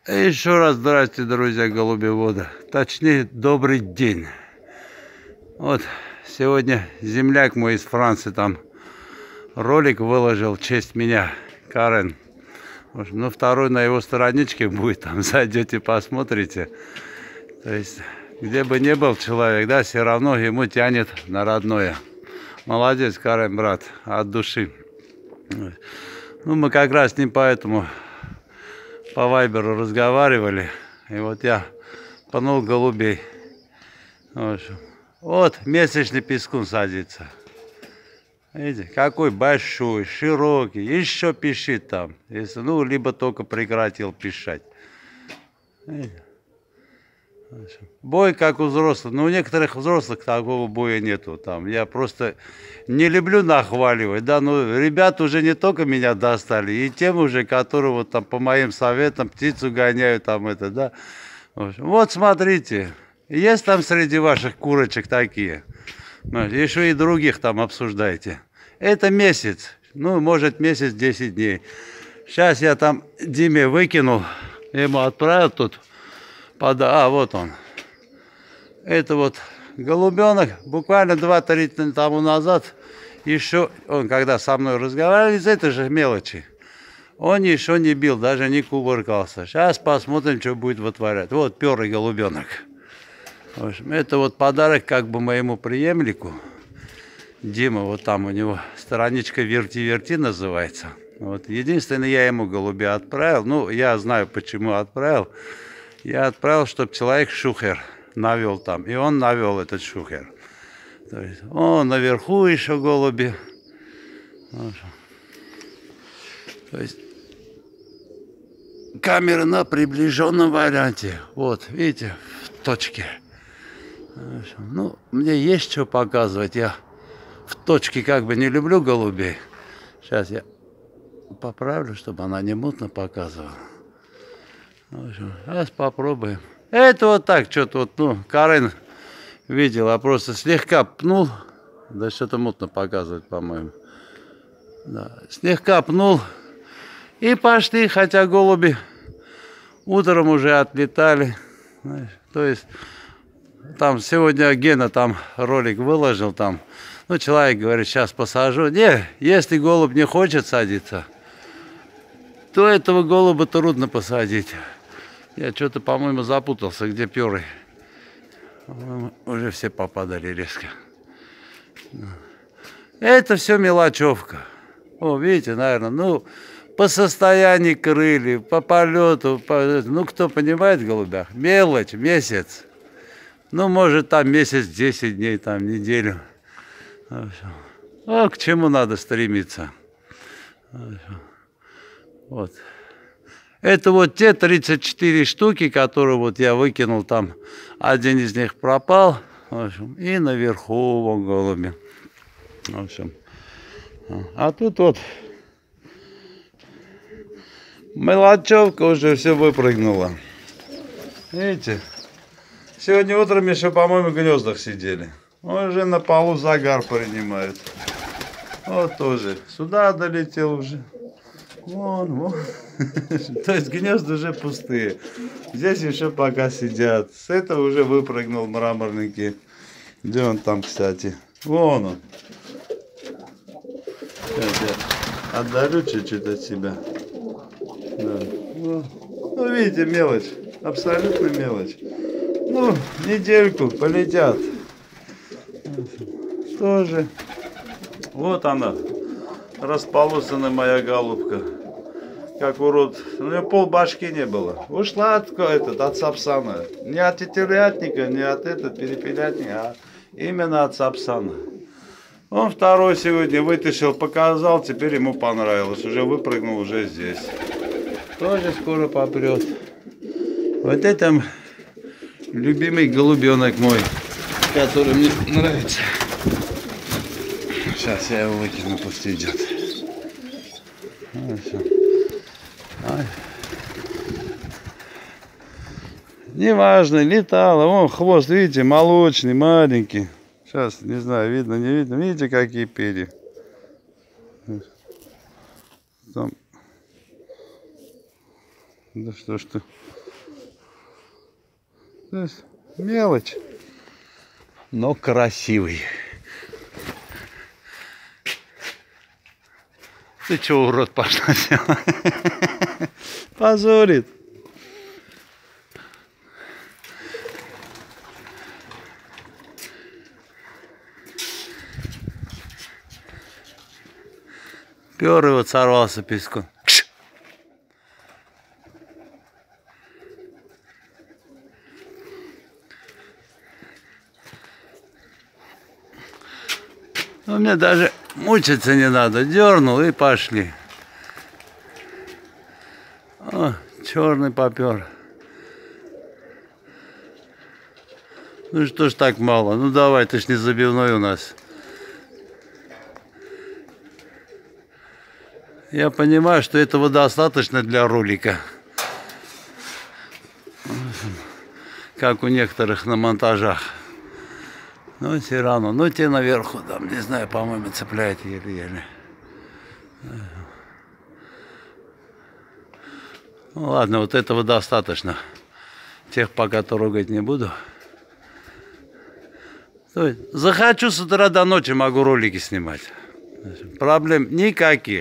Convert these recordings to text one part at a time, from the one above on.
Еще раз здрасте, друзья голубеводы. Точнее, добрый день. Вот сегодня земляк мой из Франции там ролик выложил в честь меня, Карен. Ну, второй на его страничке будет, там зайдете, посмотрите. То есть, где бы ни был человек, да, все равно ему тянет на родное. Молодец, Карен, брат, от души. Ну, мы как раз с ним поэтому по вайберу разговаривали. И вот я пнул голубей. Вот месячный пескун садится. Видите, какой большой, широкий. Еще пищит там. Если, ну, либо только прекратил пищать. Видите? Бой как у взрослых. Но у некоторых взрослых такого боя нету. Там. Я просто не люблю нахваливать. Да, но ребята уже не только меня достали, и тем уже, которые вот там по моим советам птицу гоняют, там это, да. Вот смотрите, есть там среди ваших курочек такие. Еще и других там обсуждайте. Это месяц. Ну, может, месяц 10 дней. Сейчас я там Диме выкинул. Ему отправил тут. Вот он. Это вот голубенок. Буквально 2-3 дня тому назад. Еще он, когда со мной разговаривал, из этой же мелочи. Он еще не бил, даже не кувыркался. Сейчас посмотрим, что будет вытворять. Вот первый голубенок. В общем, это вот подарок как бы моему преемнику. Дима, вот там у него страничка «Верти-верти» называется. Вот. Единственное, я ему голубя отправил. Ну, я знаю, почему отправил. Я отправил, чтобы человек шухер навел там. И он навел этот шухер. То есть, наверху еще голуби. То есть, камера на приближенном варианте. Вот, видите, в точке. Ну, мне есть что показывать. Я в точке как бы не люблю голубей. Сейчас я поправлю, чтобы она не мутно показывала. В общем, сейчас попробуем. Это вот так, что-то вот, ну, Карен видел, а просто слегка пнул. Да что-то мутно показывает, по-моему. Да, слегка пнул. И пошли, хотя голуби утром уже отлетали. Знаешь, то есть, там сегодня Гена там ролик выложил, там, ну, человек говорит, сейчас посажу. Не, если голубь не хочет садиться, то этого голуба трудно посадить. Я что-то, по-моему, запутался, где перы. Уже все попадали резко. Это все мелочевка. О, видите, наверное, ну, по состоянию крыльев, по полету, ну, кто понимает в голубях, мелочь, месяц. Ну, может, там месяц, 10 дней, там, неделю. К чему надо стремиться. Вот. Это вот те 34 штуки, которые вот я выкинул там. Один из них пропал. В общем, и наверху вон голуби. В общем. А тут вот мелочевка уже все выпрыгнула. Видите? Сегодня утром еще, по-моему, в гнездах сидели. Уже на полу загар принимают. Вот тоже. Сюда долетел уже. Вон. То есть гнезда уже пустые. Здесь еще пока сидят. С этого уже выпрыгнул мраморненький. Где он там, кстати? Вон он. Сейчас я отдалю чуть-чуть от себя. Да. Ну, видите, мелочь. Абсолютно мелочь. Ну, недельку полетят. Тоже. Вот она. Располосана моя голубка. Как урод. У нее пол башки не было. Ушла от сапсана. Не от тетерятника, не от перепелятника, а именно от сапсана. Он второй сегодня вытащил, показал, теперь ему понравилось. Уже выпрыгнул уже здесь. Тоже скоро попрет. Вот это любимый голубенок мой, который мне нравится. Сейчас я его выкину, пусть идет. Неважно, летала. Вон хвост, видите, молочный, маленький. Сейчас, не знаю, видно, не видно. Видите, какие перья? Там Да что ж ты. Мелочь, но красивый. Ты чё, урод, пошла села? Позорит. Пёр его сорвался песком. Ну, мне даже мучиться не надо. Дернул и пошли. О, черный попер. Ну что ж так мало? Ну давай, ты ж не забивной у нас. Я понимаю, что этого достаточно для ролика. Как у некоторых на монтажах. Но все равно. Ну те наверху, там, не знаю, по-моему, цепляет еле-еле. Ну ладно, вот этого достаточно. Тех пока трогать не буду. То есть, захочу с утра до ночи, могу ролики снимать. Проблем никаких.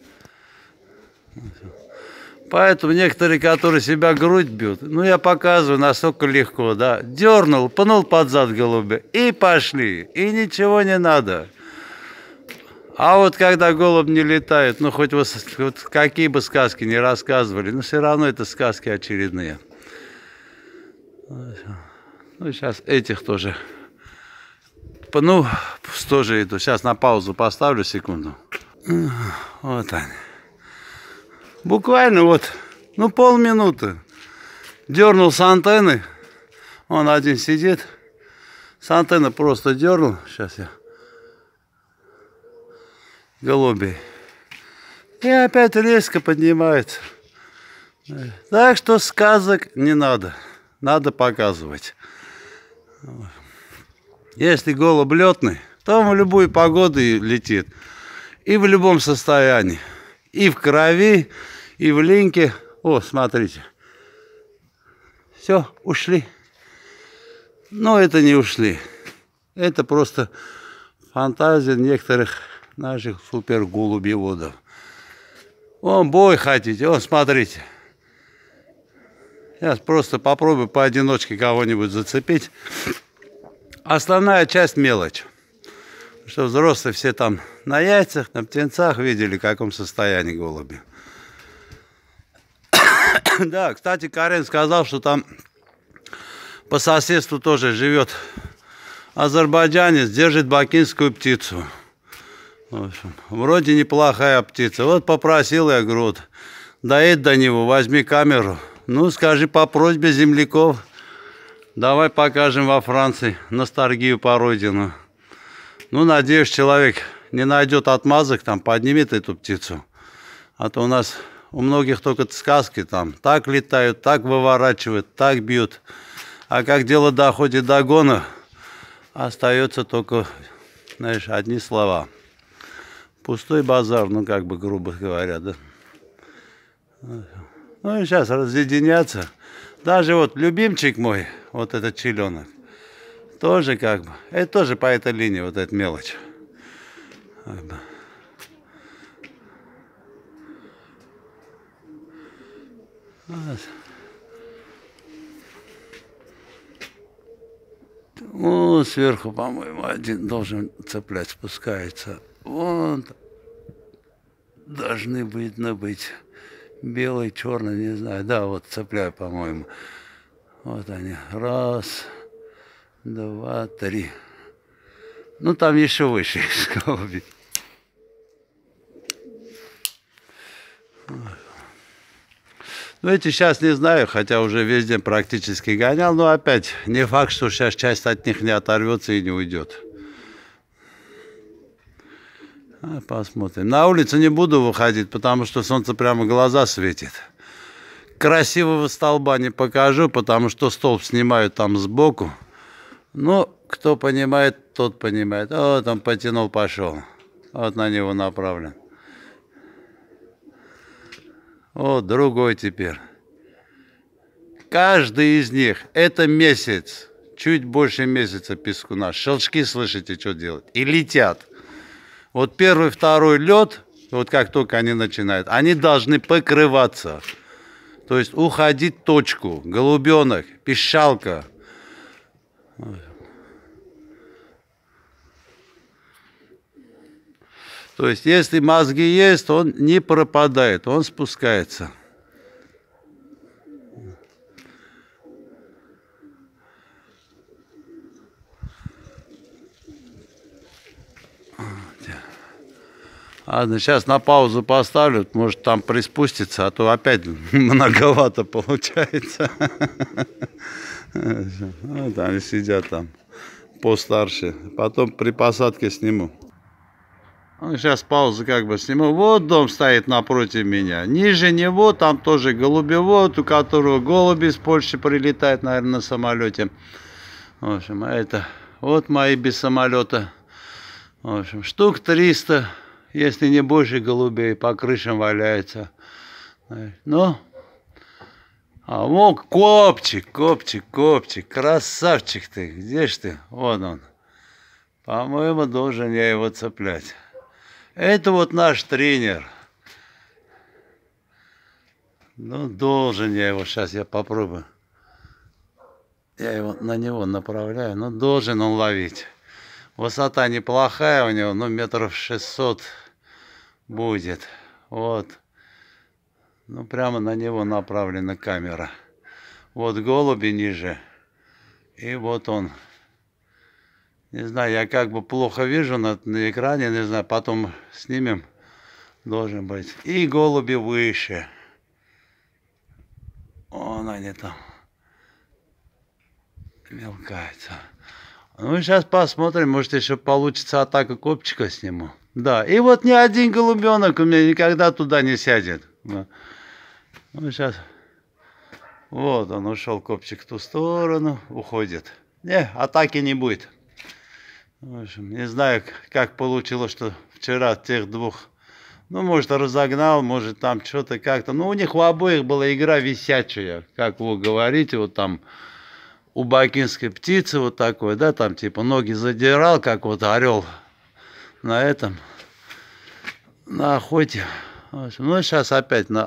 Поэтому некоторые, которые себя грудь бьют, ну я показываю настолько легко, да. Дернул, пнул под зад голубя и пошли. И ничего не надо. А вот когда голубь не летает, ну хоть вот какие бы сказки не рассказывали, но все равно это сказки очередные. Ну сейчас этих тоже. Ну, тоже иду. Сейчас на паузу поставлю секунду. Вот они. Буквально вот, ну полминуты. Дернул с антенны. Он один сидит. С антенны просто дернул. Сейчас я. Голубей. И опять резко поднимается. Так что сказок не надо. Надо показывать. Если голубь летный, то он в любую погоду летит. И в любом состоянии. И в крови, и в линьке. О, смотрите. Все, ушли. Но это не ушли. Это просто фантазия некоторых наших супер голубеводов. Вон бой хотите, вон смотрите. Сейчас просто попробую поодиночке кого-нибудь зацепить. Основная часть мелочь. Что взрослые все там на яйцах, на птенцах видели, в каком состоянии голуби. Да, кстати, Карен сказал, что там по соседству тоже живет азербайджанец, держит бакинскую птицу. В общем, вроде неплохая птица. Вот попросил я, говорю, вот, доедь до него, возьми камеру. Ну, скажи по просьбе земляков. Давай покажем во Франции ностальгию по родину. Ну, надеюсь, человек не найдет отмазок, там, поднимет эту птицу. А то у нас у многих только сказки там. Так летают, так выворачивают, так бьют. А как дело доходит до гона, остается только, знаешь, одни слова. Пустой базар, ну, как бы, грубо говоря, да. Ну, и сейчас разъединяться. Даже вот любимчик мой, вот этот челенок, тоже как бы, это тоже по этой линии, вот эта мелочь. Как бы. Вот. Вон сверху, по-моему, один должен цеплять, спускается. Вон должны быть белый, черный, не знаю. Да, вот цепляю, по-моему. Вот они. Раз, два, три. Ну, там еще выше есть голуби. Ну, эти сейчас не знаю, хотя уже весь день практически гонял, но опять не факт, что сейчас часть от них не оторвется и не уйдет. Посмотрим. На улицу не буду выходить, потому что солнце прямо в глаза светит. Красивого столба не покажу, потому что столб снимают там сбоку. Ну, кто понимает, тот понимает. Вот он потянул, пошел. Вот на него направлен. Вот другой теперь. Каждый из них это месяц, чуть больше месяца пескуна. Щелчки слышите, что делать. И летят. Вот первый, второй лед, вот как только они начинают, они должны покрываться. То есть уходить в точку. Голубенок, пищалка. То есть если мозги есть, он не пропадает, он спускается. Ладно, сейчас на паузу поставлю, может там приспустится, а то опять многовато получается. Вот они сидят там постарше. Потом при посадке сниму. Ну, сейчас паузу как бы сниму. Вот дом стоит напротив меня. Ниже него там тоже голубевод, у которого голуби с Польши прилетают, наверное, на самолете. В общем, а это вот мои без самолета. В общем, штук 300. Если не больше голубей, по крышам валяется. Ну, а вот копчик, красавчик ты, где ж ты? Вот он. По-моему, должен я его цеплять. Это вот наш тренер. Ну, должен я его, сейчас я попробую. Я его на него направляю, но должен он ловить. Высота неплохая у него, ну, метров 600 будет. Вот. Ну, прямо на него направлена камера. Вот голуби ниже. И вот он. Не знаю, я как бы плохо вижу на экране, не знаю, потом снимем. Должен быть. И голуби выше. Вон они там. Мелкаются. Ну, сейчас посмотрим, может еще получится атака копчика сниму. Да, и вот ни один голубенок у меня никогда туда не сядет. Ну, сейчас. Вот он ушел, копчик в ту сторону, уходит. Не, атаки не будет. В общем, не знаю, как получилось, что вчера тех двух, ну, может, разогнал, может, там что-то как-то. Ну, у них у обоих была игра висячая, как вы говорите, вот там у бакинской птицы вот такой, да, там типа ноги задирал, как вот орел на этом, на охоте. В общем, ну, сейчас опять на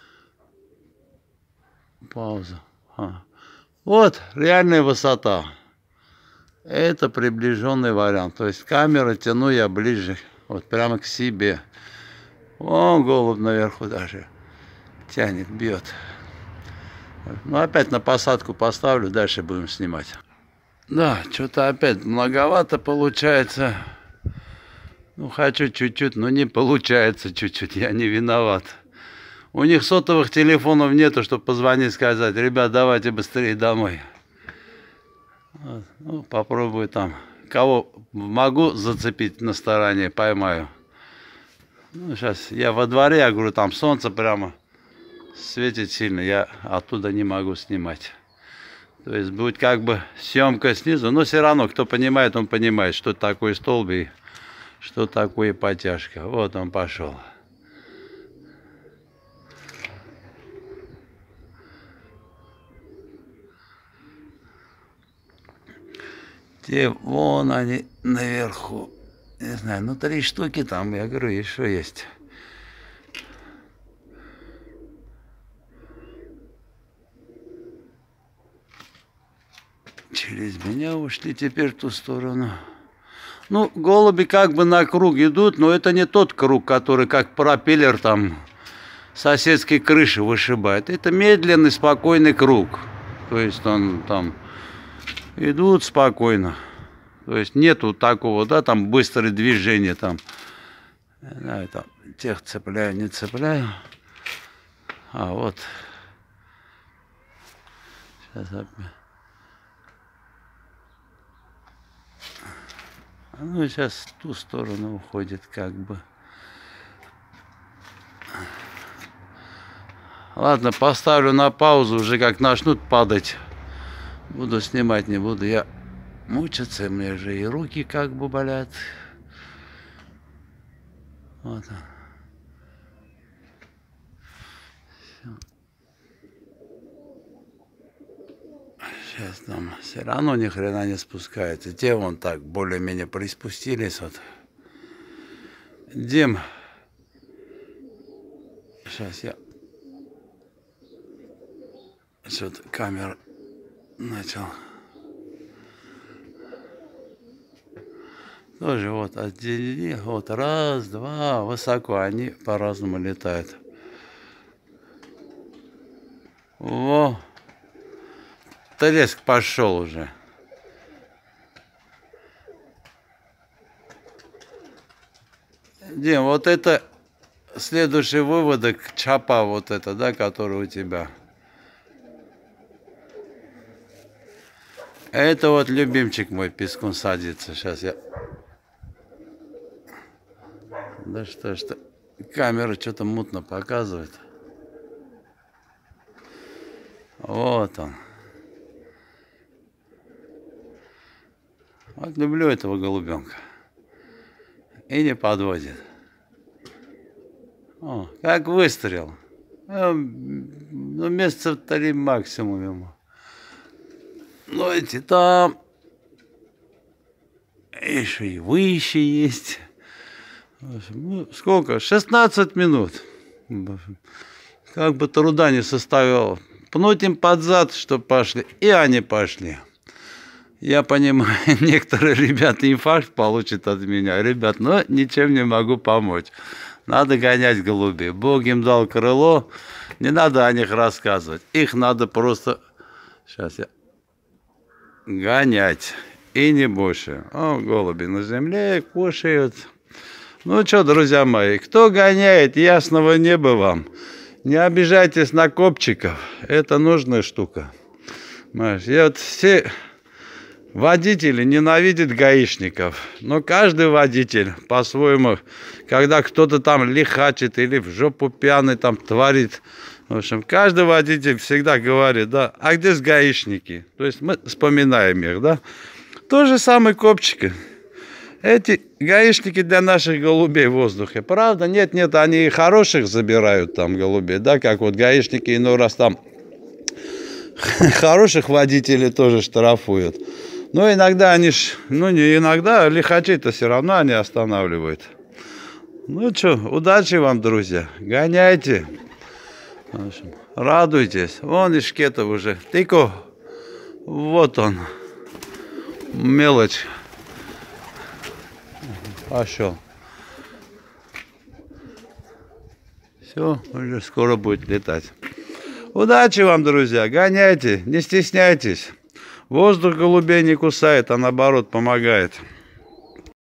паузу. Вот реальная высота. Это приближенный вариант. То есть камеру тяну я ближе, вот прямо к себе. Вон голубь наверху даже тянет, бьет. Ну, опять на посадку поставлю, дальше будем снимать. Да, что-то опять многовато получается. Ну, хочу чуть-чуть, но не получается чуть-чуть, я не виноват. У них сотовых телефонов нету, чтобы позвонить, сказать: ребят, давайте быстрее домой. Вот. Ну, попробую там. Кого могу зацепить на стороне, поймаю. Ну, сейчас я во дворе, я говорю, там солнце прямо светит сильно, я оттуда не могу снимать. То есть будет как бы съемка снизу, но все равно, кто понимает, он понимает, что такое столб и что такое потяжка. Вот он пошел. Те, вон они наверху. Не знаю, ну 3 штуки там, я говорю, еще есть. Через меня ушли теперь в ту сторону. Ну, голуби как бы на круг идут, но это не тот круг, который как пропеллер там соседские крыши вышибает. Это медленный, спокойный круг. То есть он там идут спокойно. То есть нету такого, да, там быстрое движение там. Да, там тех цепляю, не цепляю. А вот. Сейчас опять. Ну, сейчас в ту сторону уходит как бы. Ладно, поставлю на паузу, уже как начнут падать. Буду снимать, не буду я мучиться, мне же и руки как бы болят. Вот он. Сейчас там все равно ни хрена не спускается. Те вон так более-менее приспустились. Вот. Дим. Сейчас я что-то камеру начал. Тоже вот отделили. Вот раз, два. Высоко они по-разному летают. Во. Треск пошел уже. Дим, вот это следующий выводок чапа, вот это, да, который у тебя. Это вот любимчик мой, пескун садится. Сейчас я... Да что, камера что-то мутно показывает. Вот он. Вот люблю этого голубенка. И не подводит. О, как выстрел. Ну, месяца 3 максимум ему. Ну, эти там еще и выше есть. Ну, сколько? 16 минут. Как бы труда не составило. Пнуть им под зад, чтобы пошли. И они пошли. Я понимаю, некоторые ребята инфаркт получат от меня. Ребят, но ничем не могу помочь. Надо гонять голубей. Бог им дал крыло. Не надо о них рассказывать. Их надо просто... Сейчас я... Гонять. И не больше. О, голуби на земле кушают. Ну что, друзья мои, кто гоняет, ясного неба вам. Не обижайтесь на копчиков. Это нужная штука. Понимаешь, я вот все... Водители ненавидят гаишников, но каждый водитель по-своему, когда кто-то там лихачит или в жопу пьяный там творит, в общем, каждый водитель всегда говорит, да, а где же гаишники? То есть мы вспоминаем их, да. То же самое копчики. Эти гаишники для наших голубей в воздухе. Правда? Нет, они и хороших забирают там голубей, да, как вот гаишники иной раз там хороших водителей тоже штрафуют. Но иногда они ну не иногда, лихачей-то все равно они останавливают. Ну что, удачи вам, друзья. Гоняйте. В общем, радуйтесь. Вон и шкетов уже. Тыко. Вот он. Мелочь. Пошел. Все, уже скоро будет летать. Удачи вам, друзья. Гоняйте, не стесняйтесь. Воздух голубей не кусает, а наоборот помогает.